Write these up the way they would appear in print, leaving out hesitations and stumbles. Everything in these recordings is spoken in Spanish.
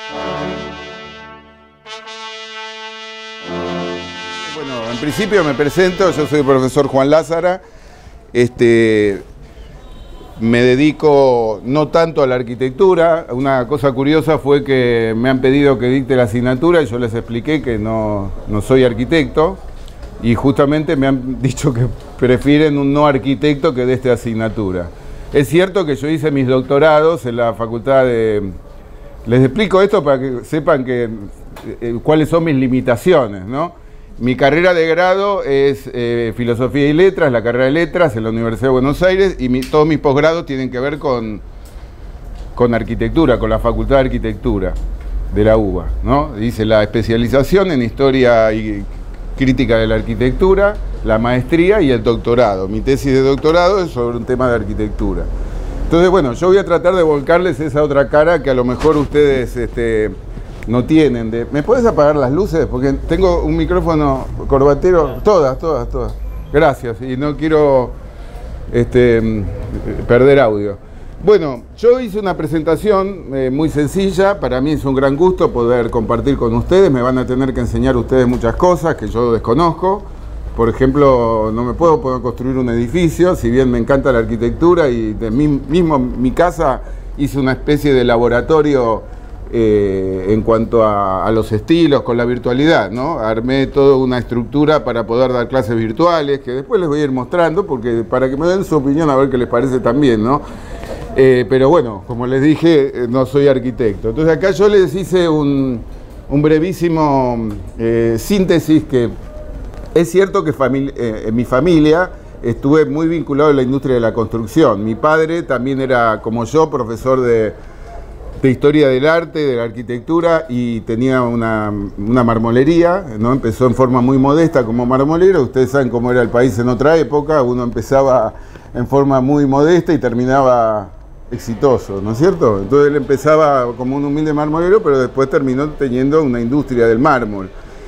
Bueno, en principio me presento, yo soy el profesor Juan Lázara. Me dedico no tanto a la arquitectura. Una cosa curiosa fue que me han pedido que dicte la asignatura y yo les expliqué que no soy arquitecto. Y justamente me han dicho que prefieren un no arquitecto que de esta asignatura. Es cierto que yo hice mis doctorados en la facultad de... Les explico esto para que sepan cuáles son mis limitaciones, ¿no? Mi carrera de grado es Filosofía y Letras, la carrera de Letras en la Universidad de Buenos Aires, y todos mis posgrados tienen que ver con arquitectura, con la Facultad de Arquitectura de la UBA, ¿no? Hice la especialización en Historia y Crítica de la Arquitectura, la maestría y el doctorado. Mi tesis de doctorado es sobre un tema de arquitectura. Entonces, bueno, yo voy a tratar de volcarles esa otra cara que a lo mejor ustedes no tienen. ¿Me puedes apagar las luces? Porque tengo un micrófono corbatero. Todas. Gracias. Y no quiero perder audio. Bueno, yo hice una presentación muy sencilla. Para mí es un gran gusto poder compartir con ustedes. Me van a tener que enseñar ustedes muchas cosas que yo desconozco. Por ejemplo, no me puedo poder construir un edificio, si bien me encanta la arquitectura, y mismo mi casa hice una especie de laboratorio en cuanto a los estilos con la virtualidad, ¿no? Armé toda una estructura para poder dar clases virtuales, que después les voy a ir mostrando, porque para que me den su opinión a ver qué les parece también, ¿no? Pero bueno, como les dije, no soy arquitecto. Entonces acá yo les hice un brevísimo síntesis que... Es cierto que en mi familia estuve muy vinculado a la industria de la construcción. Mi padre también era, como yo, profesor de Historia del Arte, de la Arquitectura, y tenía una marmolería, ¿no? Empezó en forma muy modesta como marmolero. Ustedes saben cómo era el país en otra época. Uno empezaba en forma muy modesta y terminaba exitoso, ¿no es cierto? Entonces él empezaba como un humilde marmolero, pero después terminó teniendo una industria del mármol.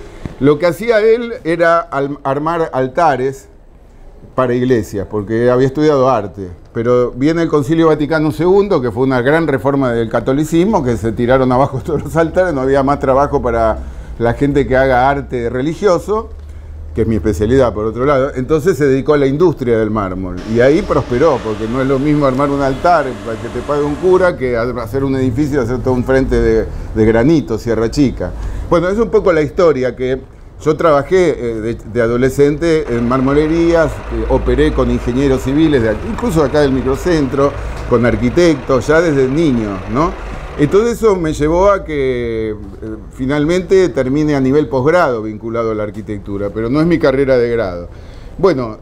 Lo que hacía él era armar altares para iglesias, porque había estudiado arte. Pero viene el Concilio Vaticano II, que fue una gran reforma del catolicismo, que se tiraron abajo todos los altares, no había más trabajo para la gente que haga arte religioso, que es mi especialidad por otro lado. Entonces se dedicó a la industria del mármol, y ahí prosperó, porque no es lo mismo armar un altar para que te pague un cura que hacer un edificio, hacer todo un frente de granito, Sierra Chica. Bueno, es un poco la historia que yo trabajé de adolescente en marmolerías, operé con ingenieros civiles, incluso acá del microcentro, con arquitectos, ya desde niño, ¿no? Entonces eso me llevó a que finalmente termine a nivel posgrado vinculado a la arquitectura, pero no es mi carrera de grado. Bueno,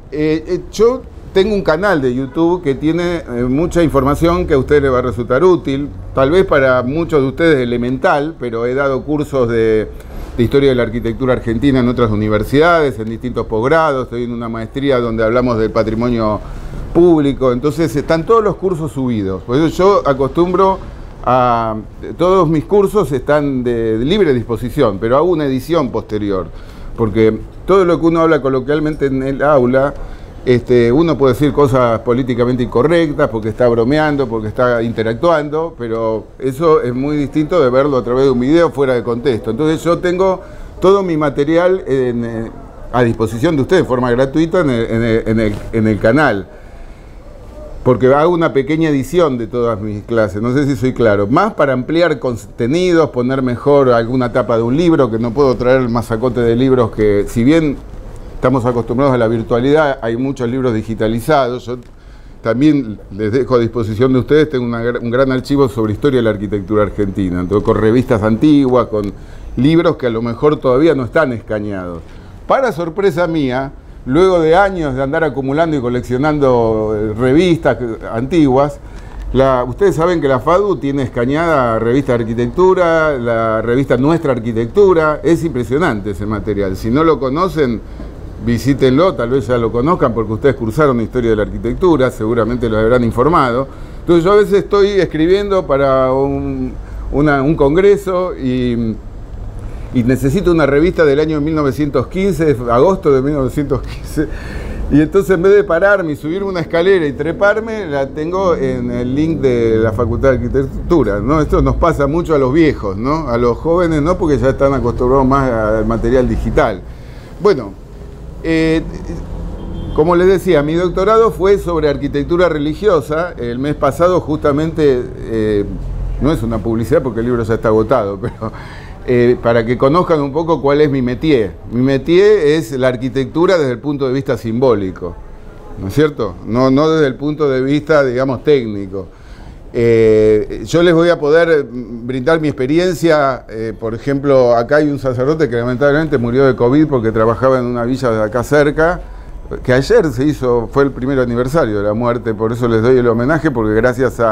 yo tengo un canal de YouTube que tiene mucha información que a ustedes les va a resultar útil, tal vez para muchos de ustedes elemental, pero he dado cursos de Historia de la Arquitectura Argentina en otras universidades, en distintos posgrados. Estoy en una maestría donde hablamos del patrimonio público, entonces están todos los cursos subidos. Por eso yo acostumbro a... Todos mis cursos están de libre disposición, pero hago una edición posterior, porque todo lo que uno habla coloquialmente en el aula, uno puede decir cosas políticamente incorrectas porque está bromeando, porque está interactuando, pero eso es muy distinto de verlo a través de un video fuera de contexto. Entonces yo tengo todo mi material a disposición de ustedes de forma gratuita en el canal, porque hago una pequeña edición de todas mis clases, no sé si soy claro, más para ampliar contenidos, poner mejor alguna tapa de un libro, que no puedo traer el masacote de libros que, si bien estamos acostumbrados a la virtualidad, hay muchos libros digitalizados. Yo también les dejo a disposición de ustedes, tengo un gran archivo sobre historia de la arquitectura argentina, entonces, con revistas antiguas, con libros que a lo mejor todavía no están escaneados. Para sorpresa mía, luego de años de andar acumulando y coleccionando revistas antiguas, ustedes saben que la FADU tiene escaneada revista de arquitectura, la revista Nuestra Arquitectura. Es impresionante ese material. Si no lo conocen, visítenlo, tal vez ya lo conozcan porque ustedes cursaron Historia de la Arquitectura, seguramente lo habrán informado. Entonces yo a veces estoy escribiendo para un congreso y necesito una revista del año 1915, agosto de 1915, Y entonces en vez de pararme y subirme una escalera y treparme, la tengo en el link de la Facultad de Arquitectura, ¿no? Esto nos pasa mucho a los viejos, ¿no? A los jóvenes no, porque ya están acostumbrados más al material digital. Bueno, como les decía, mi doctorado fue sobre arquitectura religiosa. El mes pasado justamente, no es una publicidad porque el libro ya está agotado, pero para que conozcan un poco cuál es mi métier. Mi métier es la arquitectura desde el punto de vista simbólico, ¿no es cierto? No desde el punto de vista, digamos, técnico. Yo les voy a poder brindar mi experiencia. Por ejemplo, acá hay un sacerdote que lamentablemente murió de COVID porque trabajaba en una villa de acá cerca, que ayer fue el primer aniversario de la muerte, por eso les doy el homenaje, porque gracias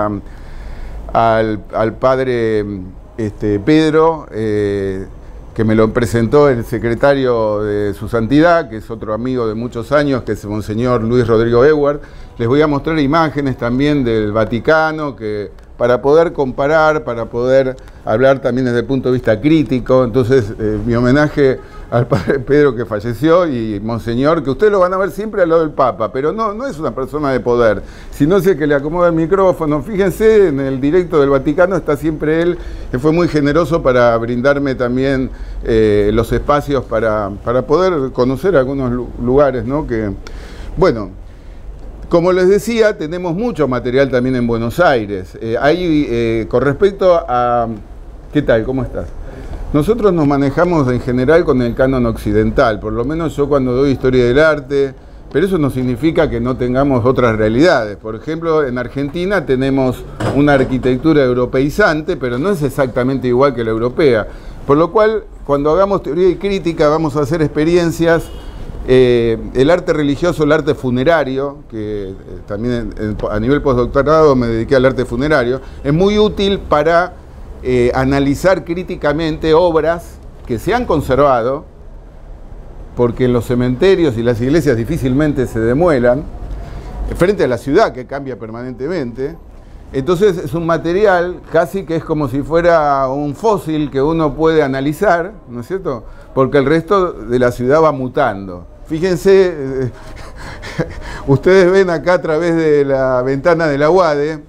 al padre Pedro, que me lo presentó el secretario de su santidad, que es otro amigo de muchos años, que es Monseñor Luis Rodrigo Eward. Les voy a mostrar imágenes también del Vaticano, para poder comparar, para poder hablar también desde el punto de vista crítico. Entonces, mi homenaje al padre Pedro, que falleció, y Monseñor, que ustedes lo van a ver siempre al lado del Papa, pero no es una persona de poder, sino es el que le acomoda el micrófono. Fíjense, en el directo del Vaticano está siempre él, que fue muy generoso para brindarme también los espacios para poder conocer algunos lugares, ¿no? Bueno, como les decía, tenemos mucho material también en Buenos Aires. Con respecto a... ¿Qué tal? ¿Cómo estás? Nosotros nos manejamos en general con el canon occidental, por lo menos yo cuando doy historia del arte, pero eso no significa que no tengamos otras realidades. Por ejemplo, en Argentina tenemos una arquitectura europeizante, pero no es exactamente igual que la europea. Por lo cual, cuando hagamos teoría y crítica, vamos a hacer experiencias. El arte religioso, el arte funerario, que también a nivel postdoctorado me dediqué al arte funerario, es muy útil para analizar críticamente obras que se han conservado, porque en los cementerios y las iglesias difícilmente se demuelan, frente a la ciudad que cambia permanentemente. Entonces es un material casi que es como si fuera un fósil que uno puede analizar, ¿no es cierto? Porque el resto de la ciudad va mutando. Fíjense, ustedes ven acá a través de la ventana de la UADE,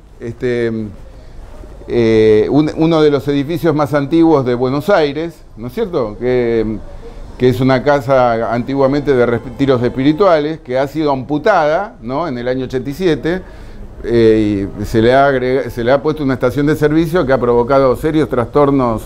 uno de los edificios más antiguos de Buenos Aires, ¿no es cierto? Que es una casa antiguamente de retiros espirituales, que ha sido amputada, ¿no? En el año 87, y se le ha puesto una estación de servicio que ha provocado serios trastornos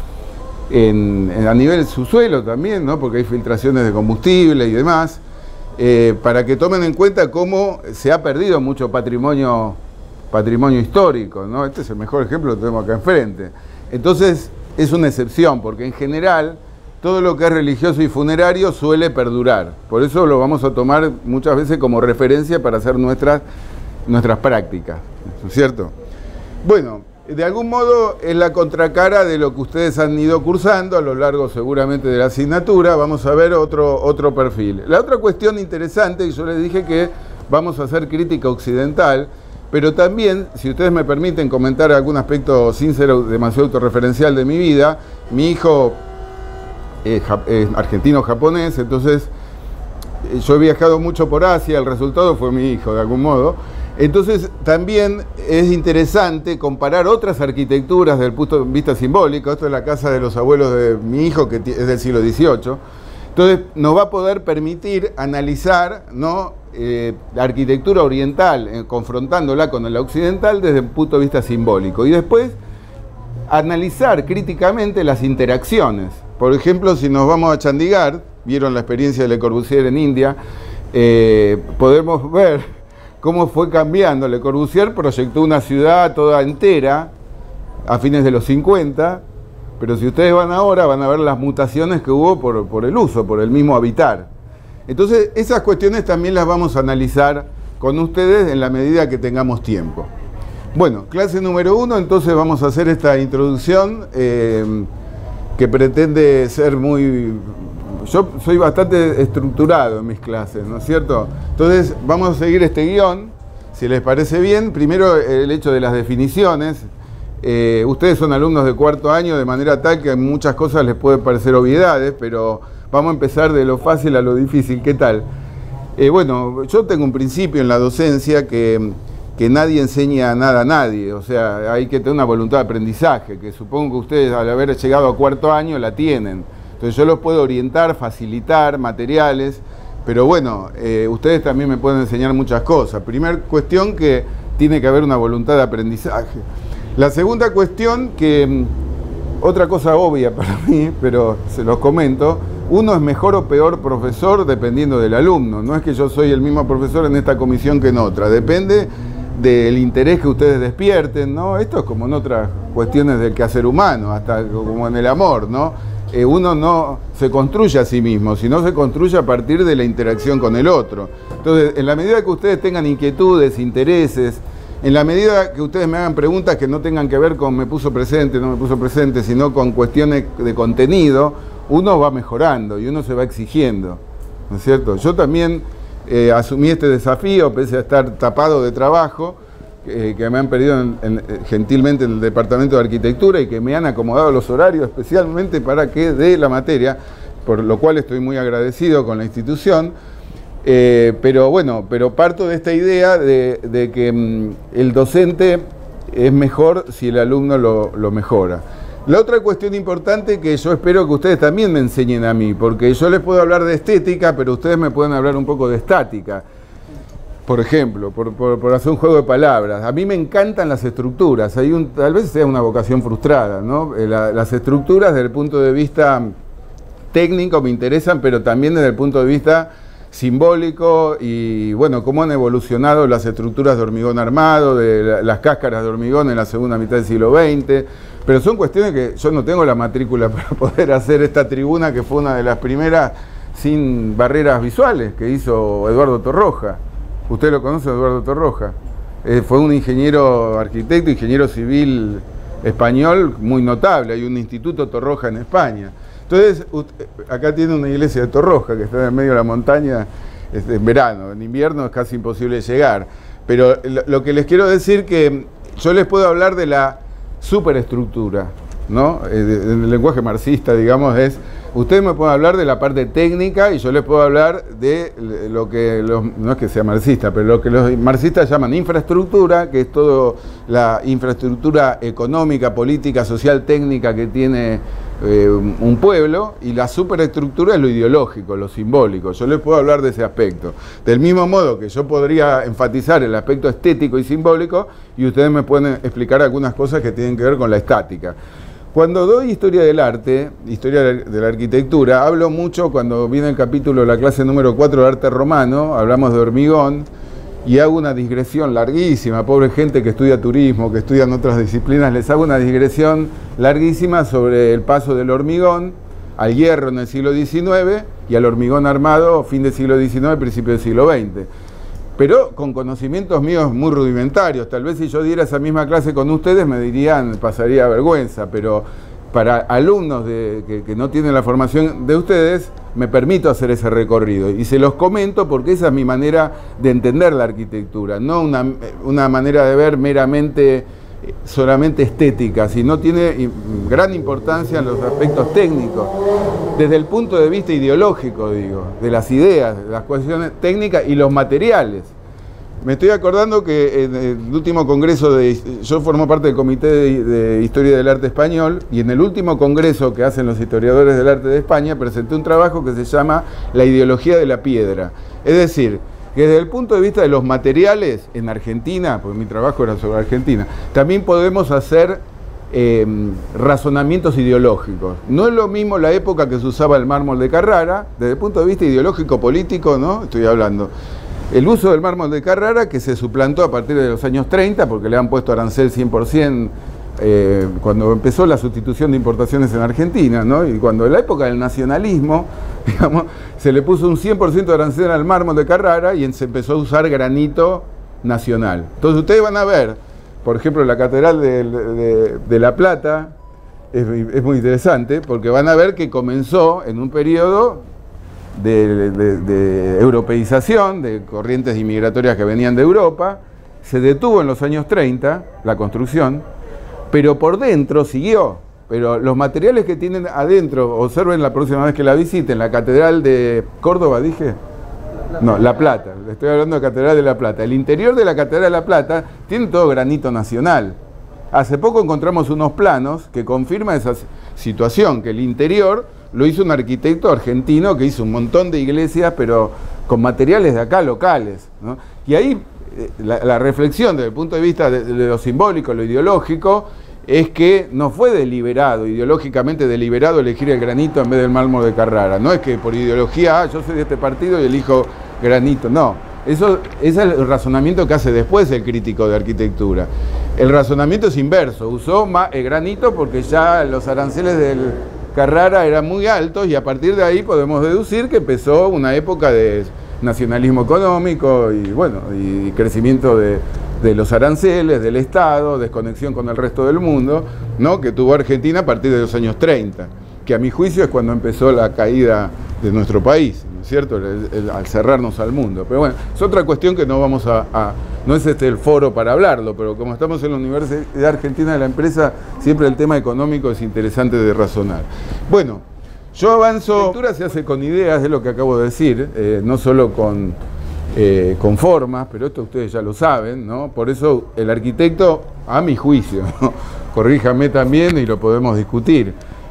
a nivel subsuelo también, ¿no? Porque hay filtraciones de combustible y demás, para que tomen en cuenta cómo se ha perdido mucho patrimonio histórico, ¿no? Este es el mejor ejemplo, lo tenemos acá enfrente. Entonces es una excepción, porque en general todo lo que es religioso y funerario suele perdurar. Por eso lo vamos a tomar muchas veces como referencia para hacer nuestras prácticas, ¿no es cierto? Bueno, de algún modo es la contracara de lo que ustedes han ido cursando a lo largo seguramente de la asignatura. Vamos a ver otro perfil. La otra cuestión interesante, y yo les dije que vamos a hacer crítica occidental, pero también, si ustedes me permiten comentar algún aspecto sin ser demasiado autorreferencial de mi vida, mi hijo es argentino-japonés, entonces yo he viajado mucho por Asia, el resultado fue mi hijo de algún modo. Entonces también es interesante comparar otras arquitecturas desde el punto de vista simbólico. Esto es la casa de los abuelos de mi hijo, que es del siglo XVIII. Entonces nos va a poder permitir analizar, ¿no?, la arquitectura oriental, confrontándola con la occidental desde el punto de vista simbólico. Y después analizar críticamente las interacciones. Por ejemplo, si nos vamos a Chandigarh, vieron la experiencia de Le Corbusier en India, podemos ver cómo fue cambiando. Le Corbusier proyectó una ciudad toda entera a fines de los 50, pero si ustedes van ahora van a ver las mutaciones que hubo por el uso, por el mismo habitar. Entonces esas cuestiones también las vamos a analizar con ustedes en la medida que tengamos tiempo. Bueno, clase número 1, entonces vamos a hacer esta introducción que pretende ser muy... Yo soy bastante estructurado en mis clases, ¿no es cierto? Entonces vamos a seguir este guión, si les parece bien. Primero el hecho de las definiciones. Ustedes son alumnos de cuarto año, de manera tal que muchas cosas les pueden parecer obviedades, pero vamos a empezar de lo fácil a lo difícil. ¿Qué tal? Bueno, yo tengo un principio en la docencia que nadie enseña nada a nadie, o sea, hay que tener una voluntad de aprendizaje, que supongo que ustedes al haber llegado a cuarto año la tienen. Entonces yo los puedo orientar, facilitar materiales, pero bueno, ustedes también me pueden enseñar muchas cosas. Primera cuestión, que tiene que haber una voluntad de aprendizaje. La segunda cuestión, que otra cosa obvia para mí, pero se los comento, uno es mejor o peor profesor dependiendo del alumno. No es que yo soy el mismo profesor en esta comisión que en otra, depende del interés que ustedes despierten, ¿no? Esto es como en otras cuestiones del quehacer humano, hasta como en el amor, ¿no? Uno no se construye a sí mismo, sino se construye a partir de la interacción con el otro. Entonces, en la medida que ustedes tengan inquietudes, intereses, en la medida que ustedes me hagan preguntas que no tengan que ver con me puso presente, no me puso presente, sino con cuestiones de contenido, uno va mejorando y uno se va exigiendo, ¿no es cierto? Yo también asumí este desafío, pese a estar tapado de trabajo, que me han pedido gentilmente en el Departamento de Arquitectura y que me han acomodado los horarios especialmente para que dé la materia, por lo cual estoy muy agradecido con la institución. Pero bueno, pero parto de esta idea de que el docente es mejor si el alumno lo mejora. La otra cuestión importante, que yo espero que ustedes también me enseñen a mí, porque yo les puedo hablar de estética, pero ustedes me pueden hablar un poco de estática. Por ejemplo, por hacer un juego de palabras. A mí me encantan las estructuras. Tal vez sea una vocación frustrada, ¿no? Las estructuras desde el punto de vista técnico me interesan, pero también desde el punto de vista simbólico y, bueno, cómo han evolucionado las estructuras de hormigón armado, de las cáscaras de hormigón en la segunda mitad del siglo XX. Pero son cuestiones que yo no tengo la matrícula para poder hacer esta tribuna, que fue una de las primeras sin barreras visuales que hizo Eduardo Torroja. ¿Usted lo conoce, Eduardo Torroja? Fue un ingeniero arquitecto, ingeniero civil español muy notable. Hay un instituto Torroja en España. Entonces, acá tiene una iglesia de Torroja que está en el medio de la montaña en verano. En invierno es casi imposible llegar. Pero lo que les quiero decir, que yo les puedo hablar de la superestructura, ¿no? En el lenguaje marxista, digamos, ustedes me pueden hablar de la parte técnica y yo les puedo hablar de lo que no es que sea marxista, pero lo que los marxistas llaman infraestructura, que es toda la infraestructura económica, política, social, técnica que tiene un pueblo, y la superestructura es lo ideológico, lo simbólico. Yo les puedo hablar de ese aspecto. Del mismo modo que yo podría enfatizar el aspecto estético y simbólico, y ustedes me pueden explicar algunas cosas que tienen que ver con la estática. Cuando doy historia del arte, historia de la arquitectura, hablo mucho, cuando viene el capítulo de la clase número 4 de arte romano, hablamos de hormigón, y hago una digresión larguísima, pobre gente que estudia turismo, que estudian otras disciplinas, les hago una digresión larguísima sobre el paso del hormigón al hierro en el siglo XIX y al hormigón armado fin del siglo XIX, principio del siglo XX. Pero con conocimientos míos muy rudimentarios. Tal vez si yo diera esa misma clase con ustedes me dirían, pasaría vergüenza, pero para alumnos que no tienen la formación de ustedes, me permito hacer ese recorrido. Y se los comento porque esa es mi manera de entender la arquitectura, no una manera de ver meramente, solamente estética, sino tiene gran importancia en los aspectos técnicos, desde el punto de vista ideológico, digo, de las ideas, de las cuestiones técnicas y los materiales. Me estoy acordando que en el último congreso yo formo parte del Comité de Historia del Arte Español, y en el último congreso que hacen los historiadores del arte de España presenté un trabajo que se llama La ideología de la piedra. Es decir, que desde el punto de vista de los materiales en Argentina, porque mi trabajo era sobre Argentina, también podemos hacer razonamientos ideológicos. No es lo mismo la época que se usaba el mármol de Carrara, desde el punto de vista ideológico político, ¿no? Estoy hablando. El uso del mármol de Carrara, que se suplantó a partir de los años 30, porque le han puesto arancel 100%, cuando empezó la sustitución de importaciones en Argentina, ¿no? Y cuando en la época del nacionalismo, digamos, se le puso un 100% de arancel al mármol de Carrara y se empezó a usar granito nacional. Entonces ustedes van a ver, por ejemplo, la Catedral de La Plata, es muy interesante, porque van a ver que comenzó en un periodo de europeización, de corrientes inmigratorias que venían de Europa, se detuvo en los años 30 la construcción, pero por dentro siguió. Pero los materiales que tienen adentro, observen la próxima vez que la visiten, la Catedral de Córdoba, dije, No, La Plata, le estoy hablando de Catedral de La Plata. El interior de la Catedral de La Plata tiene todo granito nacional. Hace poco encontramos unos planos que confirman esa situación, que el interior lo hizo un arquitecto argentino que hizo un montón de iglesias, pero con materiales de acá locales, ¿no? Y ahí la reflexión desde el punto de vista de lo simbólico, lo ideológico, es que no fue deliberado, ideológicamente deliberado elegir el granito en vez del mármol de Carrara. No es que por ideología, yo soy de este partido y elijo granito, no. Ese es el razonamiento que hace después el crítico de arquitectura. El razonamiento es inverso, usó el granito porque ya los aranceles del Carrara eran muy altos y a partir de ahí podemos deducir que empezó una época de nacionalismo económico y bueno, y crecimiento de los aranceles, del Estado, desconexión con el resto del mundo, ¿no? Que tuvo Argentina a partir de los años 30, que a mi juicio es cuando empezó la caída de nuestro país, ¿no es cierto? Al cerrarnos al mundo. Pero bueno, es otra cuestión que no vamos no es el foro para hablarlo, pero como estamos en la Universidad Argentina de la Empresa, siempre el tema económico es interesante de razonar. Bueno, yo avanzo, la lectura se hace con ideas, es lo que acabo de decir, no solo con formas, pero esto ustedes ya lo saben, ¿no? Por eso el arquitecto, a mi juicio, ¿no? Corríjame también y lo podemos discutir,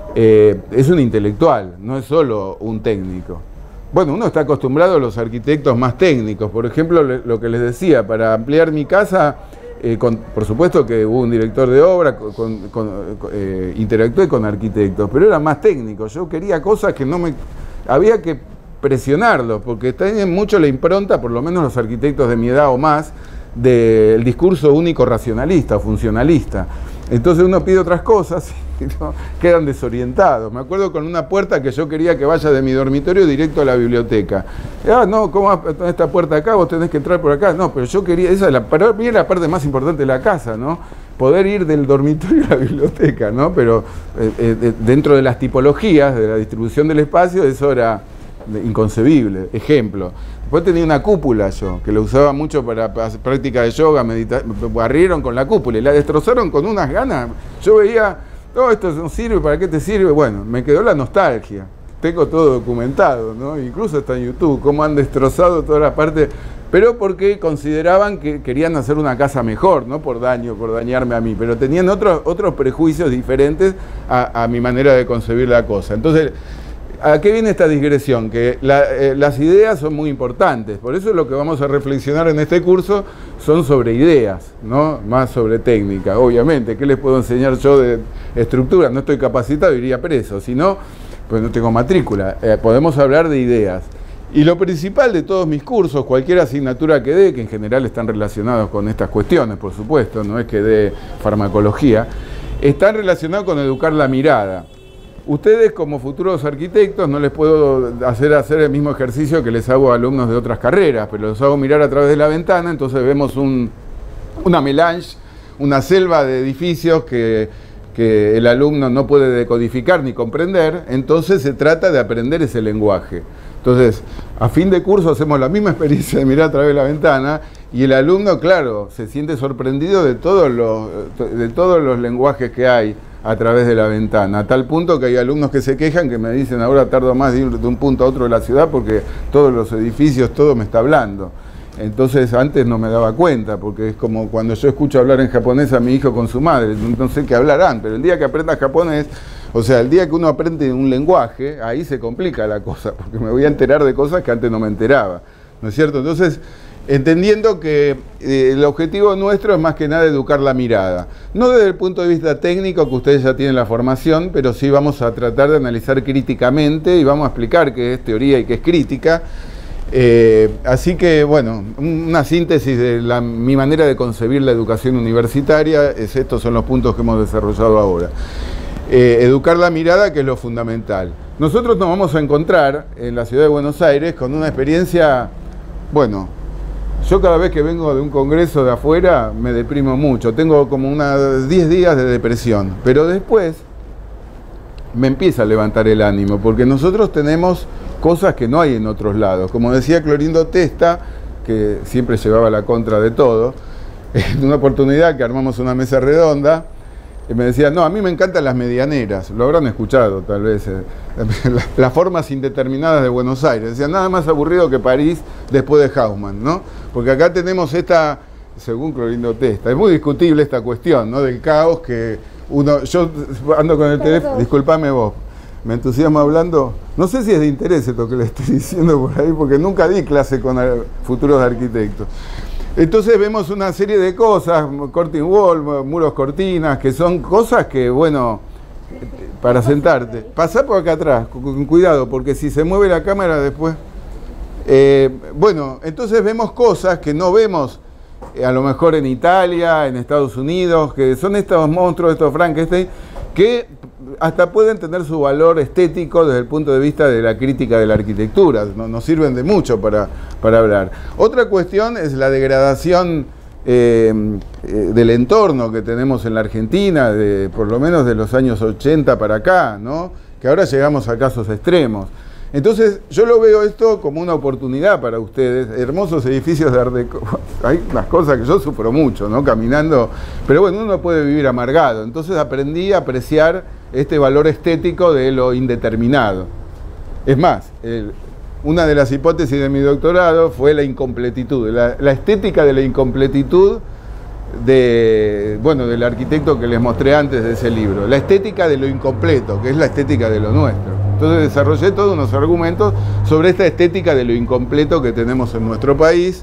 es un intelectual, no es solo un técnico. Bueno, uno está acostumbrado a los arquitectos más técnicos. Por ejemplo, lo que les decía, para ampliar mi casa, por supuesto que hubo un director de obra, interactué con arquitectos, pero era más técnico. Yo quería cosas que había que presionarlos, porque tienen mucho la impronta, por lo menos los arquitectos de mi edad o más, del discurso único racionalista o funcionalista. Entonces uno pide otras cosas y no, quedan desorientados. Me acuerdo con una puerta que yo quería que vaya de mi dormitorio directo a la biblioteca. No, ¿cómo esta puerta acá? Vos tenés que entrar por acá. No, pero yo quería, para mí es la parte más importante de la casa, ¿no? Poder ir del dormitorio a la biblioteca, ¿no? Pero dentro de las tipologías, de la distribución del espacio, eso era inconcebible. Ejemplo. Después tenía una cúpula yo, que lo usaba mucho para práctica de yoga, meditación, barrieron con la cúpula y la destrozaron con unas ganas. Yo veía, no, esto no sirve, ¿para qué te sirve? Bueno, me quedó la nostalgia. Tengo todo documentado, ¿no? Incluso está en YouTube, cómo han destrozado toda la parte, pero porque consideraban que querían hacer una casa mejor, no por dañarme a mí, pero tenían otros prejuicios diferentes a mi manera de concebir la cosa. Entonces, ¿a qué viene esta digresión? Que las ideas son muy importantes, por eso lo que vamos a reflexionar en este curso son sobre ideas, ¿no? Más sobre técnica, obviamente. ¿Qué les puedo enseñar yo de estructura? No estoy capacitado, iría preso, si no, pues no tengo matrícula. Podemos hablar de ideas. Y lo principal de todos mis cursos, cualquier asignatura que dé, que en general están relacionados con estas cuestiones, por supuesto, no es que dé farmacología, están relacionados con educar la mirada. Ustedes como futuros arquitectos no les puedo hacer el mismo ejercicio que les hago a alumnos de otras carreras, pero los hago mirar a través de la ventana, entonces vemos una melange, una selva de edificios que el alumno no puede decodificar ni comprender, entonces se trata de aprender ese lenguaje. Entonces, a fin de curso hacemos la misma experiencia de mirar a través de la ventana y el alumno, claro, se siente sorprendido de todos los lenguajes que hay a través de la ventana, a tal punto que hay alumnos que se quejan, que me dicen ahora tardo más de ir de un punto a otro de la ciudad porque todos los edificios, todo me está hablando. Entonces antes no me daba cuenta, porque es como cuando yo escucho hablar en japonés a mi hijo con su madre, no sé qué hablarán, pero el día que aprenda japonés, o sea, el día que uno aprende un lenguaje, ahí se complica la cosa, porque me voy a enterar de cosas que antes no me enteraba, ¿no es cierto? Entonces, entendiendo que el objetivo nuestro es más que nada educar la mirada. No desde el punto de vista técnico, que ustedes ya tienen la formación, pero sí vamos a tratar de analizar críticamente y vamos a explicar qué es teoría y qué es crítica. Así que, bueno, una síntesis de mi manera de concebir la educación universitaria, estos son los puntos que hemos desarrollado ahora. Educar la mirada, que es lo fundamental. Nosotros nos vamos a encontrar en la ciudad de Buenos Aires con una experiencia, bueno, yo cada vez que vengo de un congreso de afuera me deprimo mucho, tengo como unos 10 días de depresión, pero después me empieza a levantar el ánimo, porque nosotros tenemos cosas que no hay en otros lados. Como decía Clorindo Testa, que siempre llevaba la contra de todo, en una oportunidad que armamos una mesa redonda, y me decía, no, a mí me encantan las medianeras, lo habrán escuchado tal vez, las formas indeterminadas de Buenos Aires. Decía, nada más aburrido que París después de Haussmann, ¿no? Porque acá tenemos esta, según Clorindo Testa, es muy discutible esta cuestión, ¿no? Del caos que yo ando con el teléfono, disculpame vos, me entusiasmo hablando, no sé si es de interés esto que le estoy diciendo por ahí, porque nunca di clase con futuros arquitectos. Entonces vemos una serie de cosas, curtain wall, muros cortinas, que son cosas que, bueno, para sentarte. Pasá por acá atrás, con cuidado, porque si se mueve la cámara después... bueno, entonces vemos cosas que no vemos a lo mejor en Italia, en Estados Unidos, que son estos monstruos, estos Frankenstein, que hasta pueden tener su valor estético desde el punto de vista de la crítica de la arquitectura, nos sirven de mucho para hablar. Otra cuestión es la degradación del entorno que tenemos en la Argentina, por lo menos de los años 80 para acá, ¿no? Que ahora llegamos a casos extremos. Entonces, yo lo veo esto como una oportunidad para ustedes, hermosos edificios de Art Deco. Hay unas cosas que yo sufro mucho, ¿no? Caminando, pero bueno, uno puede vivir amargado. Entonces aprendí a apreciar este valor estético de lo indeterminado. Es más, una de las hipótesis de mi doctorado fue la incompletitud, la estética de la incompletitud del arquitecto que les mostré antes de ese libro. La estética de lo incompleto, que es la estética de lo nuestro. Entonces desarrollé todos unos argumentos sobre esta estética de lo incompleto que tenemos en nuestro país,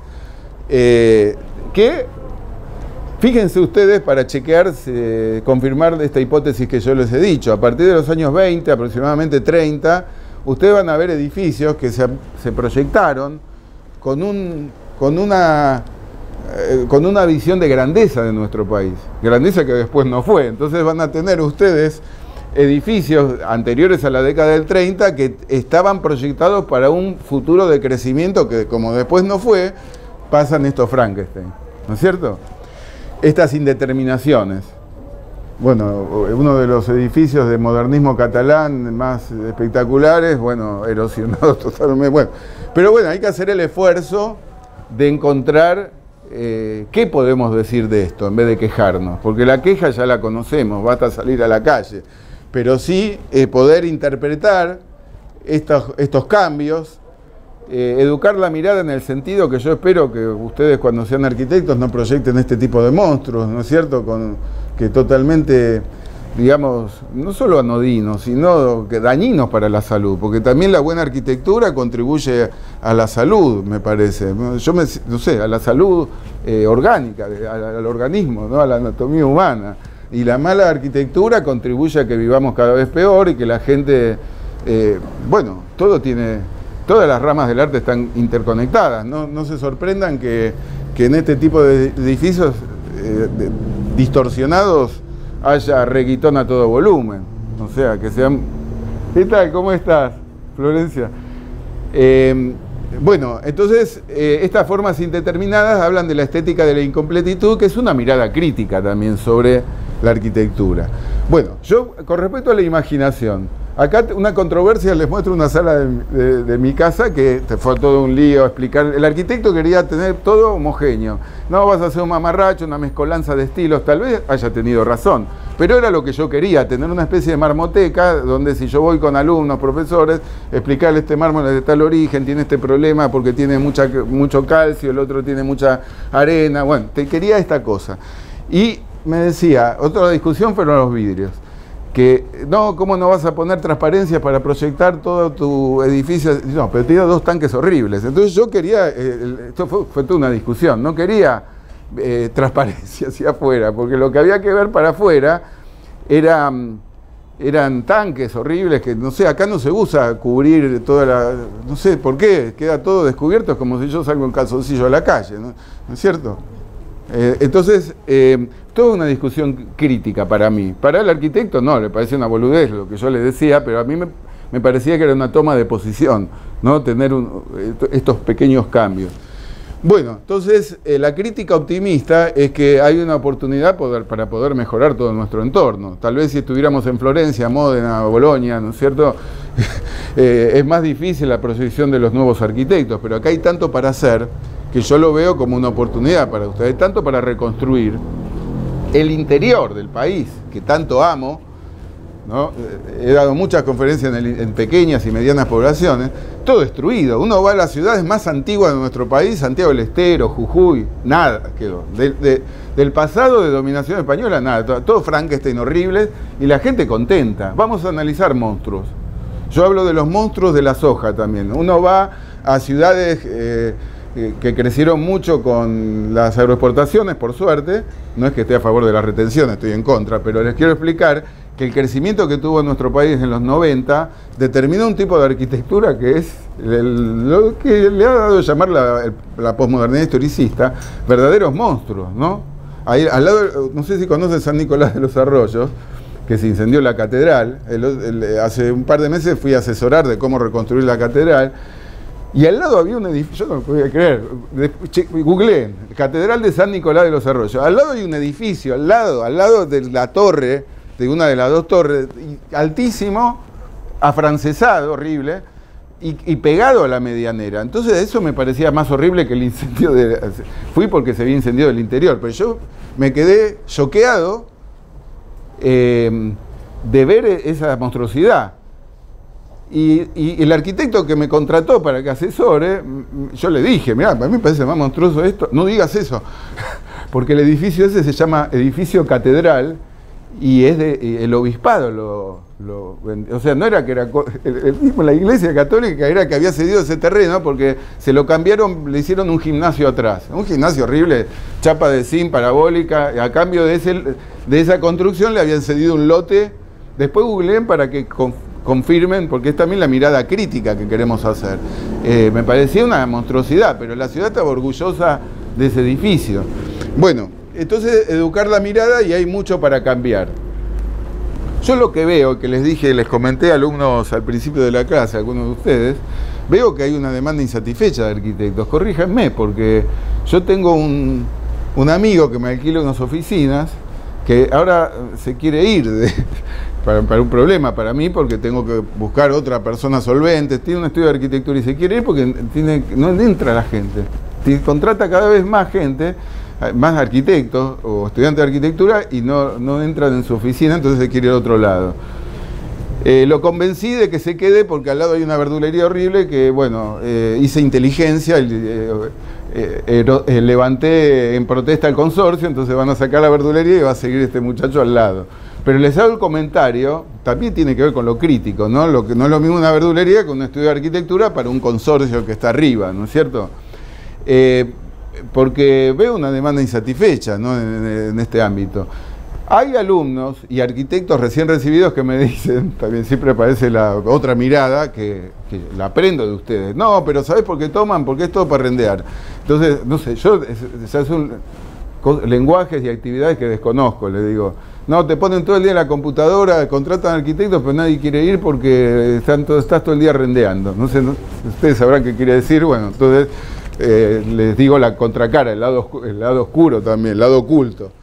que, fíjense ustedes, para chequear, confirmar esta hipótesis que yo les he dicho, a partir de los años 20, aproximadamente 30, ustedes van a ver edificios que se proyectaron con una visión de grandeza de nuestro país, grandeza que después no fue. Entonces van a tener ustedes edificios anteriores a la década del 30 que estaban proyectados para un futuro de crecimiento que, como después no fue, pasan estos Frankenstein, ¿no es cierto? Estas indeterminaciones. Bueno, uno de los edificios de modernismo catalán más espectaculares, bueno, erosionados totalmente. Bueno, pero bueno, hay que hacer el esfuerzo de encontrar qué podemos decir de esto en vez de quejarnos, porque la queja ya la conocemos, basta salir a la calle. Pero sí poder interpretar estos cambios, educar la mirada en el sentido que yo espero que ustedes cuando sean arquitectos no proyecten este tipo de monstruos, ¿no es cierto? Que totalmente, digamos, no solo anodinos, sino que dañinos para la salud, porque también la buena arquitectura contribuye a la salud, me parece. No sé, a la salud orgánica, al organismo, ¿no? A la anatomía humana. Y la mala arquitectura contribuye a que vivamos cada vez peor y que la gente, bueno, todas las ramas del arte están interconectadas. No se sorprendan que en este tipo de edificios distorsionados haya reggaetón a todo volumen. O sea, que sean... ¿Qué tal? ¿Cómo estás, Florencia? Bueno, entonces, estas formas indeterminadas hablan de la estética de la incompletitud, que es una mirada crítica también sobre la arquitectura. Bueno, yo, con respecto a la imaginación, acá una controversia, les muestro una sala de mi casa que fue todo un lío explicar. El arquitecto quería tener todo homogéneo. No vas a hacer un mamarracho, una mezcolanza de estilos, tal vez haya tenido razón, pero era lo que yo quería, tener una especie de marmoteca donde si yo voy con alumnos, profesores, explicarle este mármol es de tal origen, tiene este problema porque tiene mucho calcio, el otro tiene mucha arena. Bueno, quería esta cosa. Y me decía, otra discusión fueron los vidrios. Que no, ¿cómo no vas a poner transparencia para proyectar todo tu edificio? No, pero tenía dos tanques horribles. Entonces yo quería, esto fue toda una discusión, no quería transparencia hacia afuera, porque lo que había que ver para afuera eran tanques horribles que, no sé, acá no se usa cubrir toda la... No sé por qué, queda todo descubierto, es como si yo salgo en calzoncillo a la calle, ¿no? ¿No es cierto? Entonces, toda una discusión crítica para mí. Para el arquitecto no, le parece una boludez lo que yo le decía, pero a mí me parecía que era una toma de posición, ¿no? Tener estos pequeños cambios. Bueno, entonces la crítica optimista es que hay una oportunidad para poder mejorar todo nuestro entorno. Tal vez si estuviéramos en Florencia, Módena, Bolonia, ¿no es cierto? Es más difícil la proyección de los nuevos arquitectos, pero acá hay tanto para hacer que yo lo veo como una oportunidad para ustedes, tanto para reconstruir el interior del país, que tanto amo, ¿no? He dado muchas conferencias en pequeñas y medianas poblaciones, todo destruido. Uno va a las ciudades más antiguas de nuestro país, Santiago del Estero, Jujuy, nada quedó. Del pasado de dominación española, nada, todo Frankenstein horrible y la gente contenta. Vamos a analizar monstruos. Yo hablo de los monstruos de la soja también. Uno va a ciudades que crecieron mucho con las agroexportaciones, por suerte. No es que esté a favor de la retención, estoy en contra, pero les quiero explicar que el crecimiento que tuvo nuestro país en los 90 determinó un tipo de arquitectura que es lo que le ha dado a llamar la posmodernidad historicista, verdaderos monstruos, ¿no? Ahí, al lado, no sé si conocen San Nicolás de los Arroyos, que se incendió la catedral. Hace un par de meses fui a asesorar de cómo reconstruir la catedral. Y al lado había un edificio, yo no lo podía creer, googleé, Catedral de San Nicolás de los Arroyos. Al lado hay un edificio, al lado de la torre, de una de las dos torres, altísimo, afrancesado, horrible, y pegado a la medianera. Entonces eso me parecía más horrible que el incendio Fui porque se había incendiado el interior, pero yo me quedé choqueado de ver esa monstruosidad. Y el arquitecto que me contrató para que asesore, yo le dije, mirá, para mí me parece más monstruoso esto, no digas eso, porque el edificio ese se llama Edificio Catedral y es el obispado, o sea, no era que era mismo la Iglesia Católica era que había cedido ese terreno porque se lo cambiaron, le hicieron un gimnasio atrás, un gimnasio horrible, chapa de zinc, parabólica, a cambio de esa construcción le habían cedido un lote. Después googleen para que confirmen, porque es también la mirada crítica que queremos hacer. Me parecía una monstruosidad, pero la ciudad estaba orgullosa de ese edificio. Bueno, entonces educar la mirada y hay mucho para cambiar. Yo lo que veo, que les dije, les comenté a alumnos al principio de la clase, a algunos de ustedes, veo que hay una demanda insatisfecha de arquitectos. Corríjanme, porque yo tengo un amigo que me alquila unas oficinas, que ahora se quiere ir para un problema para mí, porque tengo que buscar otra persona solvente, tiene un estudio de arquitectura y se quiere ir porque no entra la gente. Contrata cada vez más gente, más arquitectos o estudiantes de arquitectura y no entran en su oficina, entonces se quiere ir a otro lado. Lo convencí de que se quede porque al lado hay una verdulería horrible que, bueno, hice inteligencia, levanté en protesta al consorcio, entonces van a sacar la verdulería y va a seguir este muchacho al lado. Pero les hago el comentario, también tiene que ver con lo crítico, ¿no? No es lo mismo una verdulería que un estudio de arquitectura para un consorcio que está arriba, ¿no es cierto? Porque veo una demanda insatisfecha, ¿no? en este ámbito. Hay alumnos y arquitectos recién recibidos que me dicen, también siempre aparece la otra mirada, que la aprendo de ustedes. No, pero ¿sabés por qué toman? Porque es todo para rendear. Entonces, no sé, son lenguajes y actividades que desconozco, les digo. No, te ponen todo el día en la computadora, contratan arquitectos, pero nadie quiere ir porque estás todo el día rendeando. No sé, ustedes sabrán qué quiere decir. Bueno, entonces les digo la contracara, el lado oscuro también, el lado oculto.